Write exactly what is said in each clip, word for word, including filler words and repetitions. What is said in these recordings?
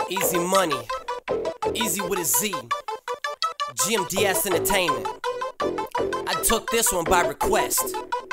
Easy money, easy with a Z. G M D S Entertainment. I took this one by request.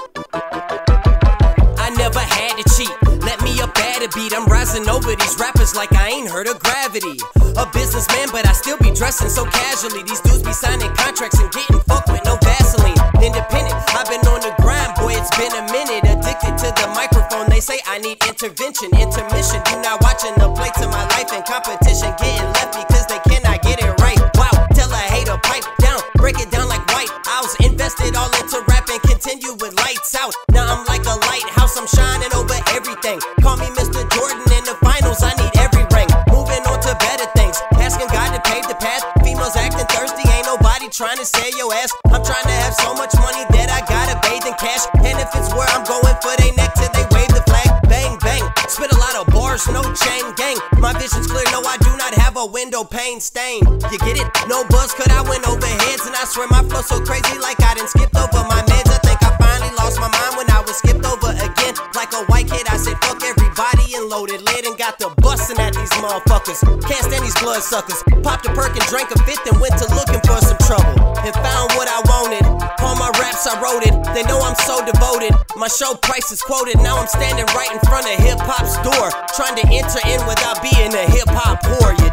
I never had to cheat. Let me up at a beat. I'm rising over these rappers like I ain't heard of gravity. A businessman, but I still be dressing so casually. These dudes be signing contracts and getting fucked with no Vaseline. Independent, I've been on the grind, boy, it's been a minute. Addicted to the microphone, they say I need intervention. Intermission, you not watching the plates of my life and competition getting left because they cannot get it right. Wow, tell a hater pipe down, break it down like White House. Invested all into rap and continue with lights out. Now I'm like a lighthouse, I'm shining over everything. Call me Mister Jordan in the finals, I need every ring. Moving on to better things, asking God to pave the path. Females acting thirsty, ain't nobody trying to sell your ass. I'm trying to have so much money that I gotta bathe in cash. And if it's where I'm going for they neck till they wave the flag. Bang, bang, spit a lot of bars, no chain gang. My vision's clear, no I do not have a window pane stain. You get it? No buzz cut, I went over heads. And I swear my flow so crazy like I done skipped over my meds. I think I finally lost my mind when I was skipped over again. Like a white kid, I said fuck everybody and loaded lid and got the bustin' at these motherfuckers. Can't stand these blood suckers. Popped a perk and drank a fifth and went to looking for some trouble. And found what I wanted. All my raps I wrote it. They know I'm so devoted. My show price is quoted. Now I'm standing right in front of hip hop's door, trying to enter in without being a hip hop whore.